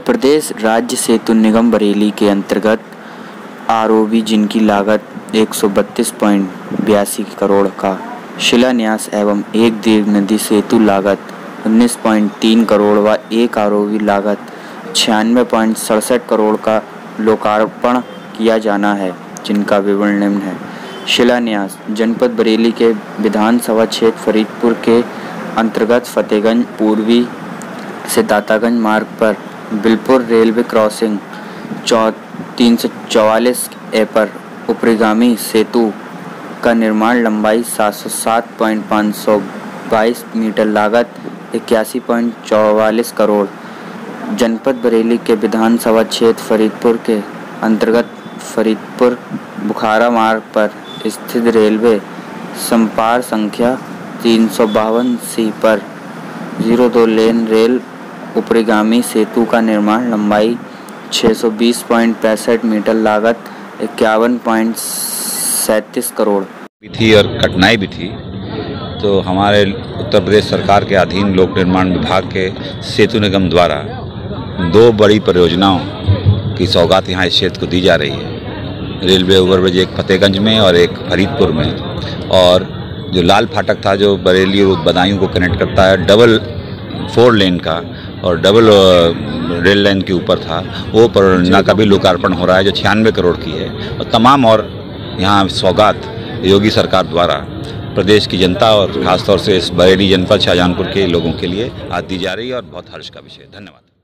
प्रदेश राज्य सेतु निगम बरेली के अंतर्गत आरओबी जिनकी लागत 132.82 करोड़ का शिलान्यास एवं एक दीर्घ नदी सेतु लागत 19.3 करोड़ व एक आरओबी लागत 96.67 करोड़ का लोकार्पण किया जाना है, जिनका विवरण निम्न है। शिलान्यास जनपद बरेली के विधानसभा क्षेत्र फरीदपुर के अंतर्गत फतेहगंज पूर्वी से दातागंज मार्ग पर बिलपुर रेलवे क्रॉसिंग 344 ए पर ऊपरीगामी सेतु का निर्माण लंबाई 707.522 मीटर लागत 81.44 करोड़। जनपद बरेली के विधानसभा क्षेत्र फरीदपुर के अंतर्गत फरीदपुर बुखारा मार्ग पर स्थित रेलवे संपार संख्या 352 सी पर 02 लेन रेल ऊपरीगामी सेतु का निर्माण लंबाई 620.65 मीटर लागत 51.37 करोड़ भी थी और कठिनाई भी थी। तो हमारे उत्तर प्रदेश सरकार के अधीन लोक निर्माण विभाग के सेतु निगम द्वारा दो बड़ी परियोजनाओं की सौगात यहाँ इस क्षेत्र को दी जा रही है। रेलवे ओवरब्रिज एक फतेहगंज में और एक फरीदपुर में, और जो लाल फाटक था जो बरेली और बदायूं को कनेक्ट करता है, डबल 4 लेन का और डबल रेल लाइन के ऊपर था, वो परियोजना का भी लोकार्पण हो रहा है जो 96 करोड़ की है। और तमाम और यहाँ सौगात योगी सरकार द्वारा प्रदेश की जनता और खासतौर से इस बरेली जनपद शाहजहांपुर के लोगों के लिए आज दी जा रही है और बहुत हर्ष का विषय है। धन्यवाद।